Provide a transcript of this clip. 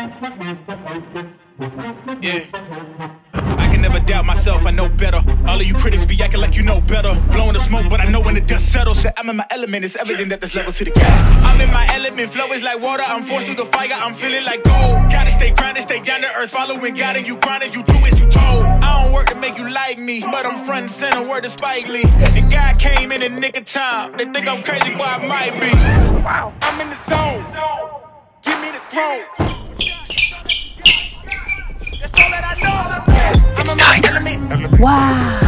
Yeah. I can never doubt myself, I know better. All of you critics be acting like you know better. Blowing the smoke, but I know when the dust settles. Said I'm in my element, it's evident that there's levels to the gap. I'm in my element, flow is like water. I'm forced through the fire, I'm feeling like gold. Gotta stay grounded, stay down to earth. Following God and you grinding, you do as you told. I don't work to make you like me, but I'm front and center, word to Spike Lee. And God came in the nick of time. They think I'm crazy, but I might be. Wow. I'm in the zone. Give me the throne. That's all that I know. It's Tiger. Wow.